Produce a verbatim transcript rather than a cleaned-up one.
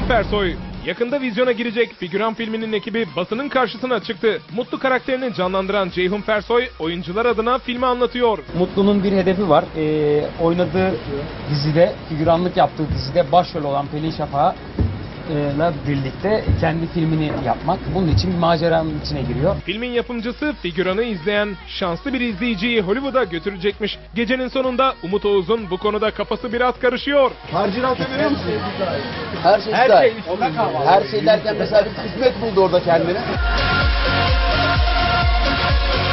Fersoy. Yakında vizyona girecek Figüran filminin ekibi basının karşısına çıktı. Mutlu karakterini canlandıran Ceyhun Fersoy oyuncular adına filmi anlatıyor. Mutlu'nun bir hedefi var. Ee, oynadığı dizide, figüranlık yaptığı dizide başrol olan Pelin Şafak'la birlikte kendi filmini yapmak. Bunun için bir maceranın içine giriyor. Filmin yapımcısı Figüran'ı izleyen şanslı bir izleyiciyi Hollywood'a götürecekmiş. Gecenin sonunda Umut Oğuz'un bu konuda kafası biraz karışıyor. Harcıraltı veriyor musun? Her şey Her güzel. şey, Her şey derken mesela bir kısmet buldu orada kendine.